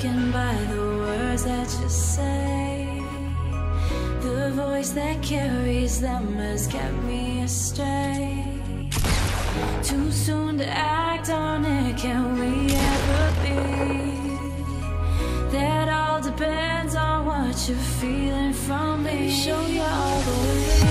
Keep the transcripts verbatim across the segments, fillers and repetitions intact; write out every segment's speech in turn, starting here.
taken by the words that you say. The voice that carries them has kept me astray. Too soon to act on it, can we ever be? That all depends on what you're feeling from me. Show you all the way.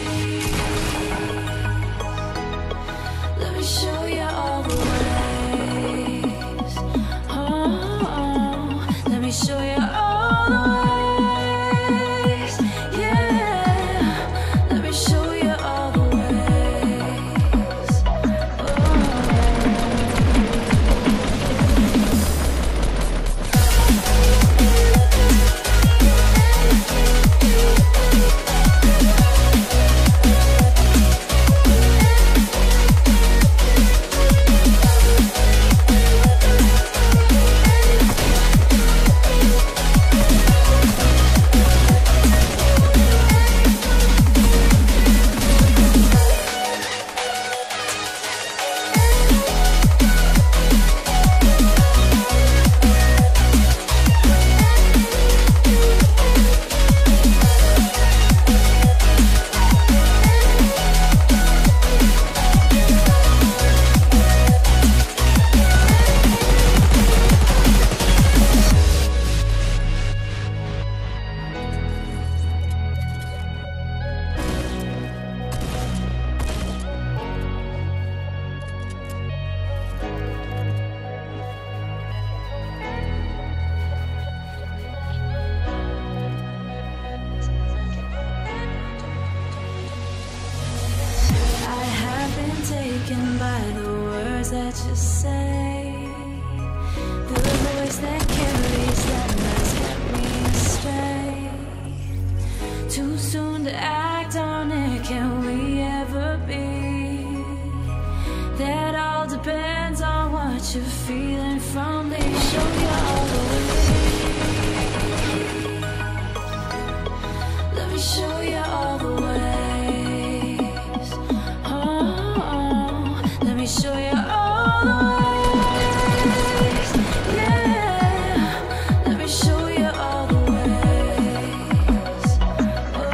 Let me show you all the ways. Oh, oh, let me show you all the ways. Yeah, let me show you all the ways. Oh. Taken by the words that you say. The voice that carries them has kept me astray. Too soon to act on it, can we ever be? That all depends on what you're feeling from me. Show you all the way. Let me show you all the way. Let me show you all the ways. Yeah, let me show you all the ways. Oh.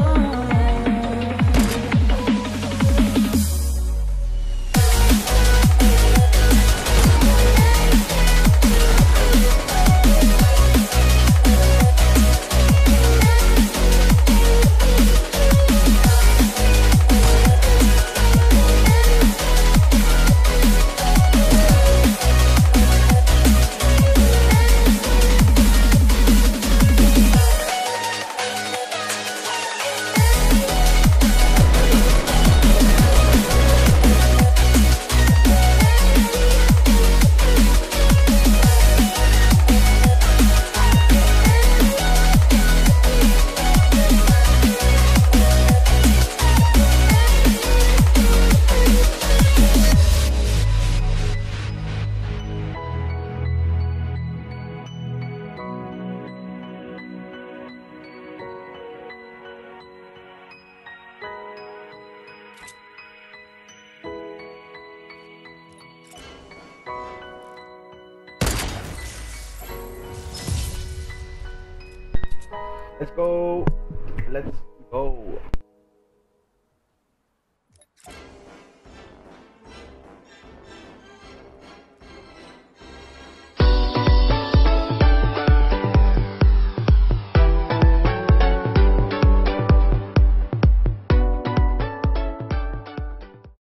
Let's go. Let's go.